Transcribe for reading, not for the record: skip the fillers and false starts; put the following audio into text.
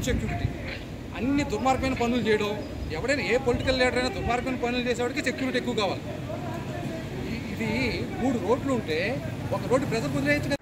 Security. అన్ని దుర్మార్గమైన పనులు చేయడం, ఎవడైనా ఏ పొలిటికల్ లీడర్ అయినా దుర్మార్గమైన పనులు చేసేవాడికి సెక్యూరిటీ ఎక్కువ కావాలి. ఇది 3 రోడ్లు ఉంటే ఒక రోడ్డు ప్రజలకు వదిలేయచ్చు కదా.